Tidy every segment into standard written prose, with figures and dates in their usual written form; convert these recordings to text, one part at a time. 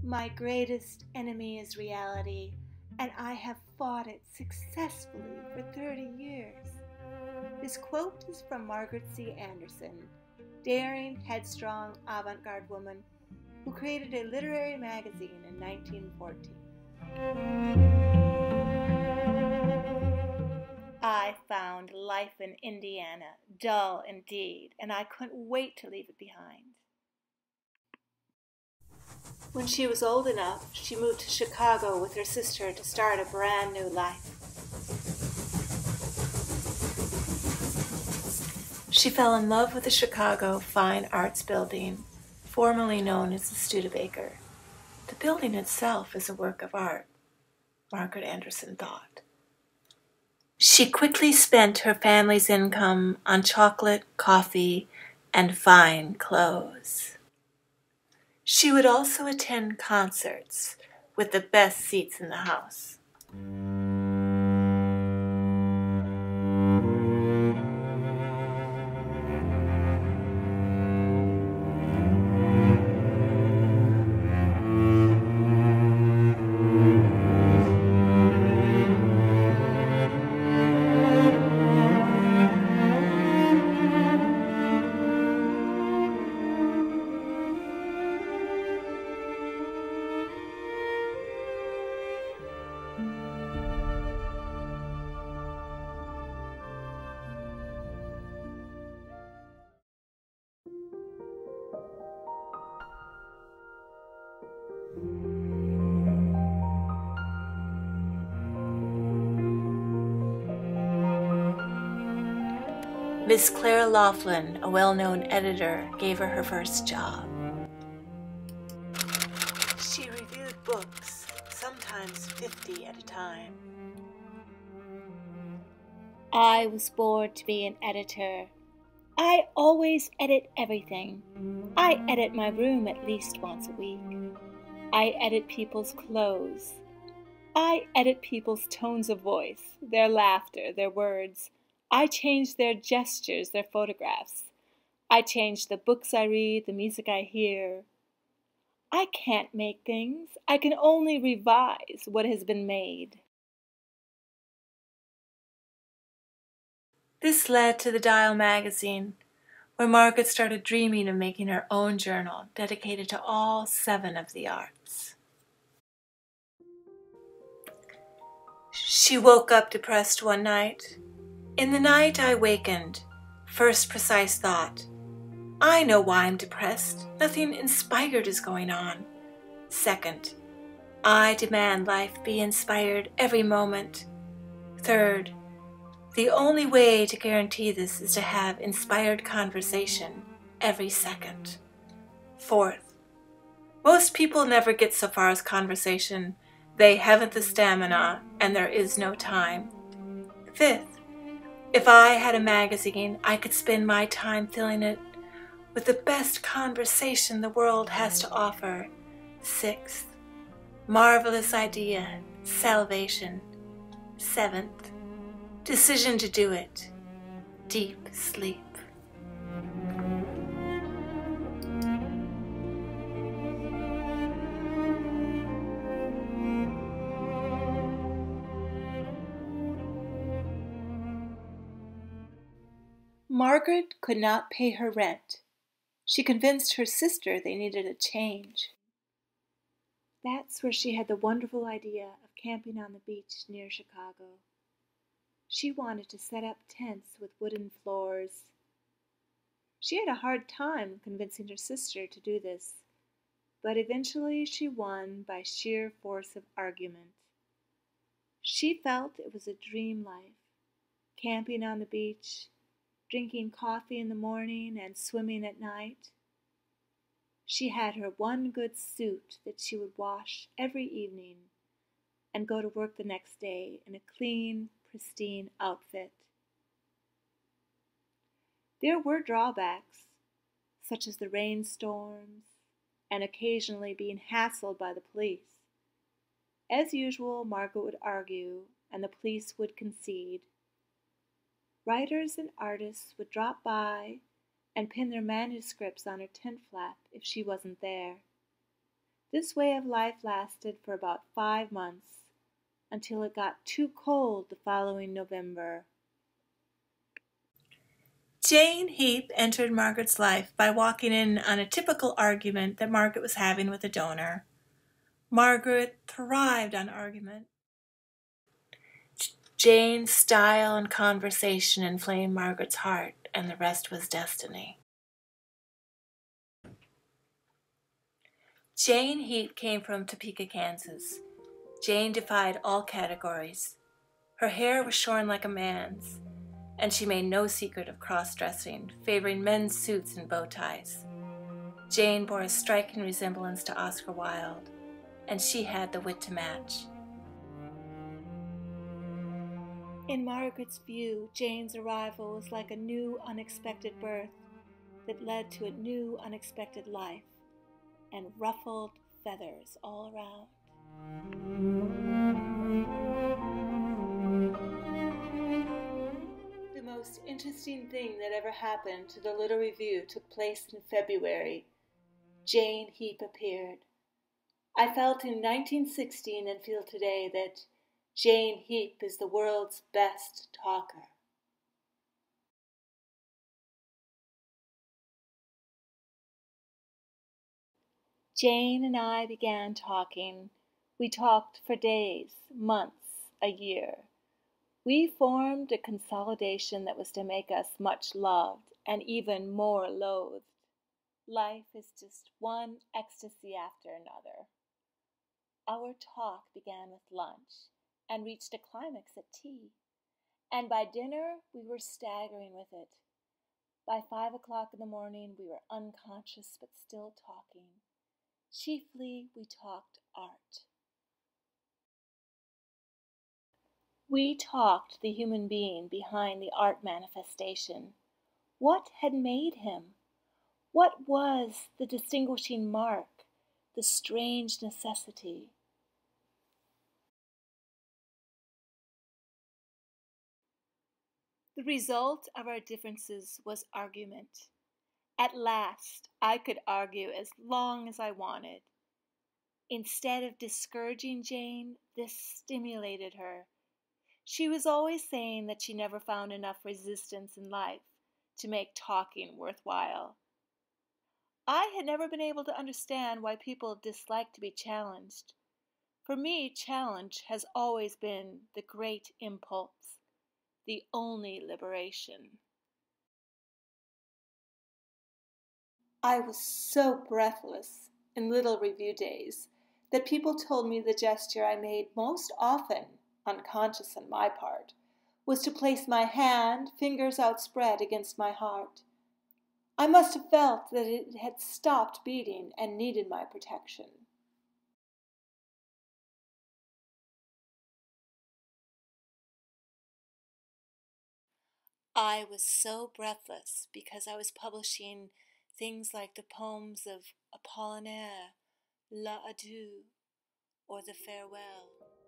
My greatest enemy is reality, and I have fought it successfully for 30 years. This quote is from Margaret C Anderson, daring, headstrong, avant-garde woman who created a literary magazine in 1914. I found life in Indiana dull indeed, and I couldn't wait to leave it behind. When she was old enough, she moved to Chicago with her sister to start a brand new life. She fell in love with the Chicago Fine Arts Building, formerly known as the Studebaker. The building itself is a work of art, Margaret Anderson thought. She quickly spent her family's income on chocolate, coffee, and fine clothes. She would also attend concerts with the best seats in the house. Miss Clara Laughlin, a well-known editor, gave her her first job. She reviewed books, sometimes 50 at a time. I was bored to be an editor. I always edit everything. I edit my room at least once a week. I edit people's clothes. I edit people's tones of voice, their laughter, their words. I change their gestures, their photographs. I change the books I read, the music I hear. I can't make things. I can only revise what has been made. This led to the Dial magazine, where Margaret started dreaming of making her own journal dedicated to all 7 of the arts. She woke up depressed one night. In the night I wakened. First precise thought, I know why I'm depressed. Nothing inspired is going on. Second, I demand life be inspired every moment. Third, the only way to guarantee this is to have inspired conversation every second. Fourth, most people never get so far as conversation. They haven't the stamina, and there is no time. Fifth, if I had a magazine, I could spend my time filling it with the best conversation the world has to offer. Sixth, marvelous idea, salvation. Seventh, decision to do it, deep sleep. Margaret could not pay her rent. She convinced her sister they needed a change. That's where she had the wonderful idea of camping on the beach near Chicago. She wanted to set up tents with wooden floors. She had a hard time convincing her sister to do this, but eventually she won by sheer force of argument. She felt it was a dream life, camping on the beach, drinking coffee in the morning and swimming at night. She had her one good suit that she would wash every evening and go to work the next day in a clean, pristine outfit. There were drawbacks, such as the rainstorms and occasionally being hassled by the police. As usual, Margaret would argue, and the police would concede. Writers and artists would drop by and pin their manuscripts on her tent flap if she wasn't there. This way of life lasted for about 5 months, until it got too cold the following November. Jane Heap entered Margaret's life by walking in on a typical argument that Margaret was having with a donor. Margaret thrived on argument. Jane's style and conversation inflamed Margaret's heart, and the rest was destiny. Jane Heap came from Topeka, Kansas. Jane defied all categories. Her hair was shorn like a man's, and she made no secret of cross-dressing, favoring men's suits and bow ties. Jane bore a striking resemblance to Oscar Wilde, and she had the wit to match. In Margaret's view, Jane's arrival was like a new, unexpected birth that led to a new, unexpected life, and ruffled feathers all around. The most interesting thing that ever happened to the little review took place in February. Jane Heap appeared. I felt in 1916 and feel today that Jane Heap is the world's best talker. Jane and I began talking. We talked for days, months, a year. We formed a consolidation that was to make us much loved and even more loathed. Life is just one ecstasy after another. Our talk began with lunch and reached a climax at tea, and by dinner we were staggering with it. By 5 o'clock in the morning we were unconscious but still talking. Chiefly we talked art. We talked the human being behind the art manifestation. What had made him? What was the distinguishing mark, the strange necessity? The result of our differences was argument. At last, I could argue as long as I wanted. Instead of discouraging Jane, this stimulated her. She was always saying that she never found enough resistance in life to make talking worthwhile. I had never been able to understand why people dislike to be challenged. For me, challenge has always been the great impulse, the only liberation. I was so breathless in little review days that people told me the gesture I made most often, unconscious on my part, was to place my hand, fingers outspread, against my heart. I must have felt that it had stopped beating and needed my protection. I was so breathless because I was publishing things like the poems of Apollinaire, L'Adieu, or The Farewell.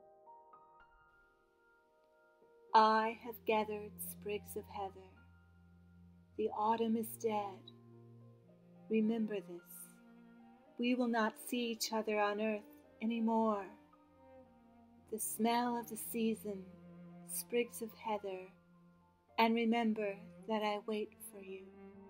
I have gathered sprigs of heather. The autumn is dead. Remember this. We will not see each other on earth any more. The smell of the season, sprigs of heather, and remember that I wait for you.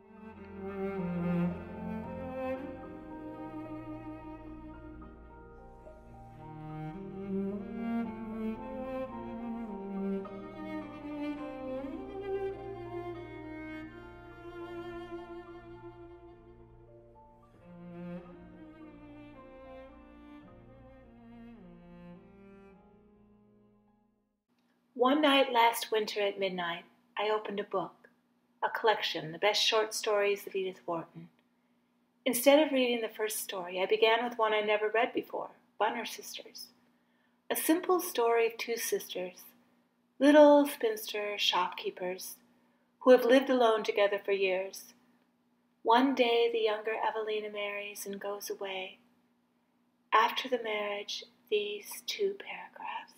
One night last winter at midnight, I opened a book, a collection, the best short stories of Edith Wharton. Instead of reading the first story, I began with one I never read before, Bunner Sisters. A simple story of two sisters, little spinster shopkeepers, who have lived alone together for years. One day the younger Evelina marries and goes away. After the marriage, these two paragraphs.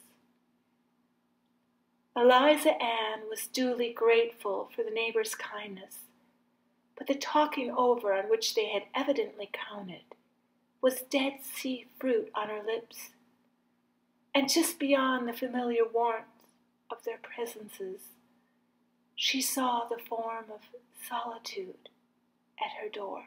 Eliza Ann was duly grateful for the neighbor's kindness, but the talking over on which they had evidently counted was Dead Sea fruit on her lips, and just beyond the familiar warmth of their presences, she saw the form of solitude at her door.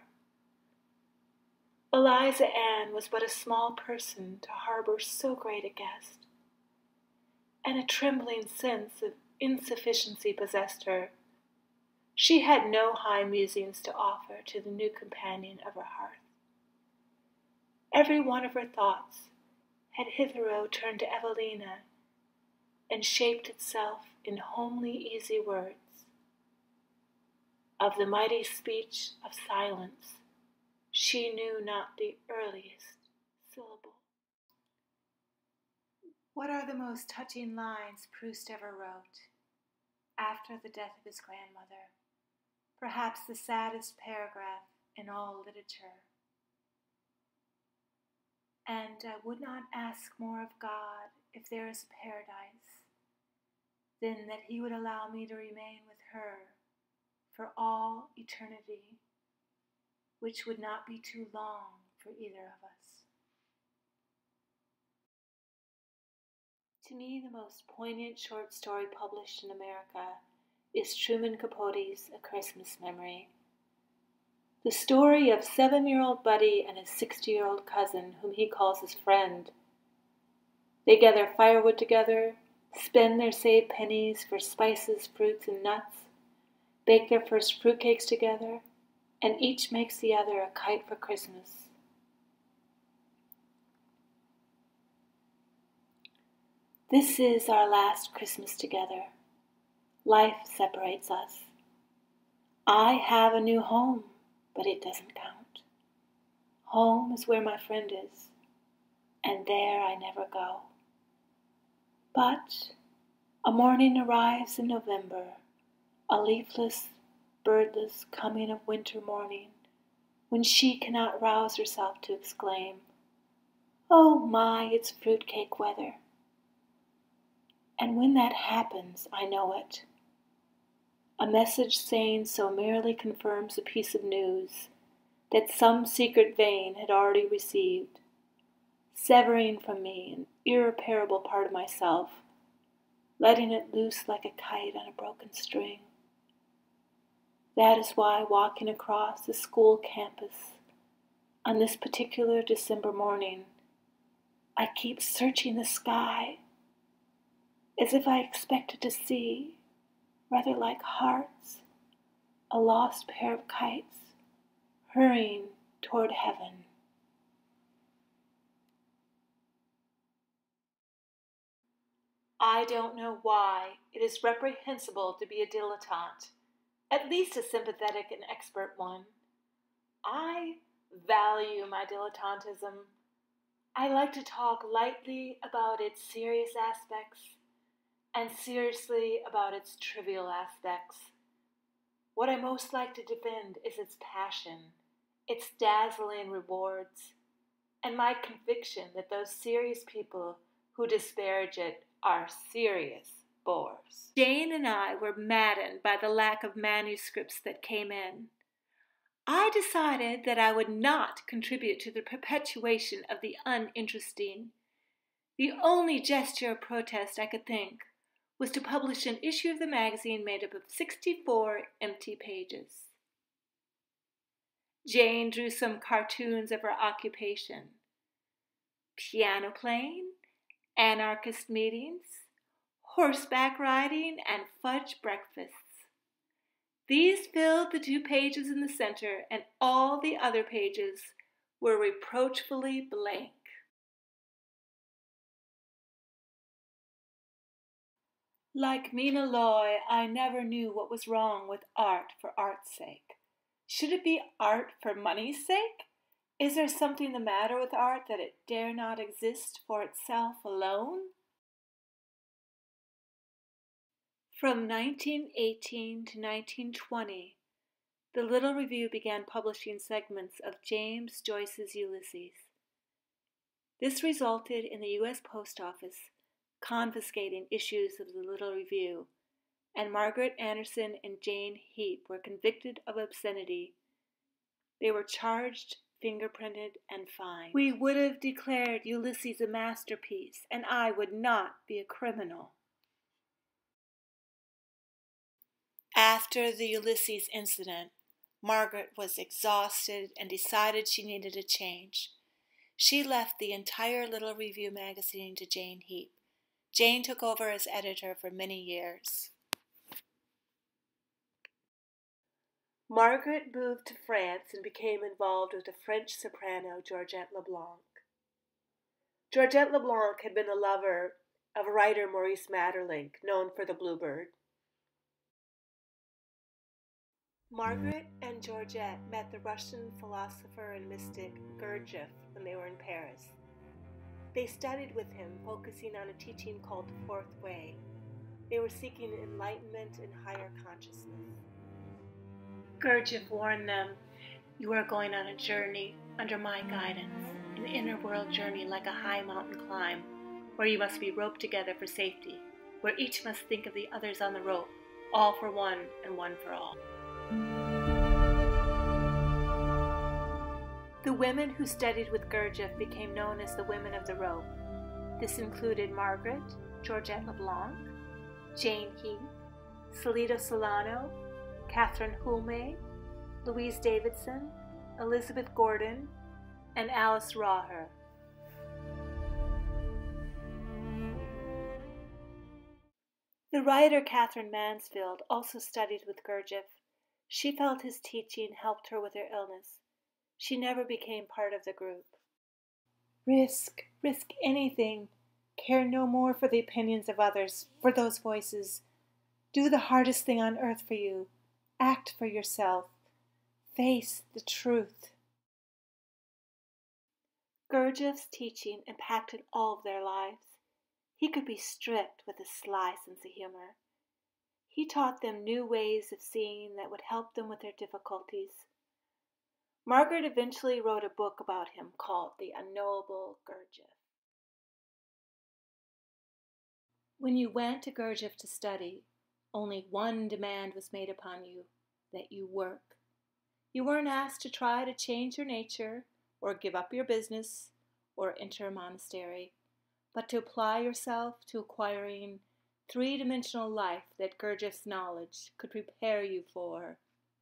Eliza Ann was but a small person to harbor so great a guest, and a trembling sense of insufficiency possessed her. She had no high musings to offer to the new companion of her hearth. Every one of her thoughts had hitherto turned to Evelina and shaped itself in homely, easy words. Of the mighty speech of silence, she knew not the earliest syllable. What are the most touching lines Proust ever wrote? After the death of his grandmother, perhaps the saddest paragraph in all literature. And I would not ask more of God if there is a paradise than that he would allow me to remain with her for all eternity, which would not be too long for either of us. To me, the most poignant short story published in America is Truman Capote's A Christmas Memory. The story of 7-year-old Buddy and his 60-year-old cousin, whom he calls his friend. They gather firewood together, spend their saved pennies for spices, fruits, and nuts, bake their first fruitcakes together, and each makes the other a kite for Christmas. This is our last Christmas together. Life separates us. I have a new home, but it doesn't count. Home is where my friend is, and there I never go. But a morning arrives in November, a leafless, birdless coming of winter morning, when she cannot rouse herself to exclaim, "Oh my, it's fruitcake weather." And when that happens, I know it. A message saying so merely confirms a piece of news that some secret vein had already received, severing from me an irreparable part of myself, letting it loose like a kite on a broken string. That is why, walking across the school campus on this particular December morning, I keep searching the sky as if I expected to see, rather like hearts, a lost pair of kites hurrying toward heaven. I don't know why it is reprehensible to be a dilettante, at least a sympathetic and expert one. I value my dilettantism. I like to talk lightly about its serious aspects and seriously about its trivial aspects. What I most like to defend is its passion, its dazzling rewards, and my conviction that those serious people who disparage it are serious bores. Jane and I were maddened by the lack of manuscripts that came in. I decided that I would not contribute to the perpetuation of the uninteresting. The only gesture of protest I could think was to publish an issue of the magazine made up of 64 empty pages. Jane drew some cartoons of her occupation: piano playing, anarchist meetings, horseback riding, and fudge breakfasts. These filled the 2 pages in the center, and all the other pages were reproachfully blank. Like Mina Loy, I never knew what was wrong with art for art's sake. Should it be art for money's sake? Is there something the matter with art that it dare not exist for itself alone? From 1918 to 1920, the Little Review began publishing segments of James Joyce's Ulysses. This resulted in the U.S. Post Office confiscating issues of the Little Review, and Margaret Anderson and Jane Heap were convicted of obscenity. They were charged fingerprinted and fine. We would have declared Ulysses a masterpiece, and I would not be a criminal. After the Ulysses incident, Margaret was exhausted and decided she needed a change. She left the entire little review magazine to Jane Heap. Jane took over as editor for many years. Margaret moved to France and became involved with the French soprano Georgette Leblanc. Georgette Leblanc had been the lover of writer Maurice Maeterlinck, known for The Bluebird. Margaret and Georgette met the Russian philosopher and mystic Gurdjieff when they were in Paris. They studied with him, focusing on a teaching called the Fourth Way. They were seeking enlightenment and higher consciousness. Gurdjieff warned them, "You are going on a journey under my guidance, an inner world journey like a high mountain climb, where you must be roped together for safety, where each must think of the others on the rope, all for one and one for all." The women who studied with Gurdjieff became known as the Women of the Rope. This included Margaret, Georgette Leblanc, Jane Heap, Salida Solano, Catherine Hulme, Louise Davidson, Elizabeth Gordon, and Alice Raher. The writer Catherine Mansfield also studied with Gurdjieff. She felt his teaching helped her with her illness. She never became part of the group. Risk anything. Care no more for the opinions of others, for those voices. Do the hardest thing on earth for you. Act for yourself. Face the truth. Gurdjieff's teaching impacted all of their lives. He could be strict with a sly sense of humor. He taught them new ways of seeing that would help them with their difficulties. Margaret eventually wrote a book about him called The Unknowable Gurdjieff. When you went to Gurdjieff to study, only one demand was made upon you, that you work. You weren't asked to try to change your nature, or give up your business, or enter a monastery, but to apply yourself to acquiring three-dimensional life that Gurdjieff's knowledge could prepare you for.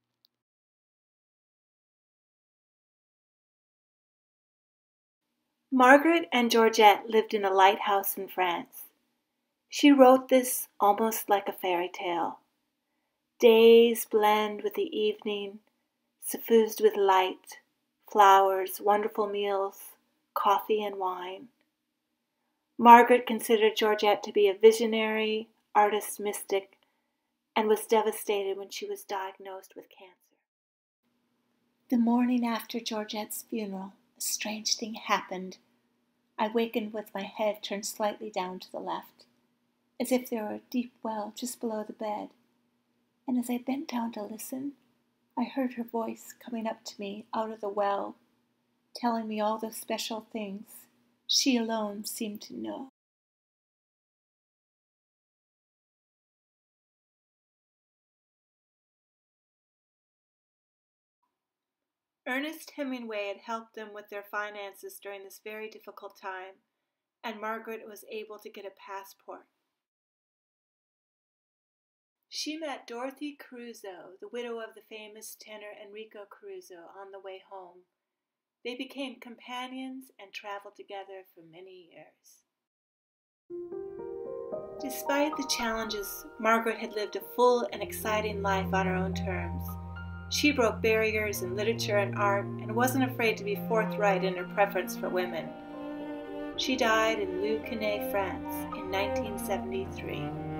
Margaret and Georgette lived in a lighthouse in France. She wrote this almost like a fairy tale. Days blend with the evening, suffused with light, flowers, wonderful meals, coffee and wine. Margaret considered Georgette to be a visionary, artist mystic, and was devastated when she was diagnosed with cancer. The morning after Georgette's funeral, a strange thing happened. I wakened with my head turned slightly down to the left, as if there were a deep well just below the bed. And as I bent down to listen, I heard her voice coming up to me out of the well, telling me all those special things she alone seemed to know. Ernest Hemingway had helped them with their finances during this very difficult time, and Margaret was able to get a passport. She met Dorothy Caruso, the widow of the famous tenor Enrico Caruso, on the way home. They became companions and traveled together for many years. Despite the challenges, Margaret had lived a full and exciting life on her own terms. She broke barriers in literature and art and wasn't afraid to be forthright in her preference for women. She died in Le Cannet, France in 1973.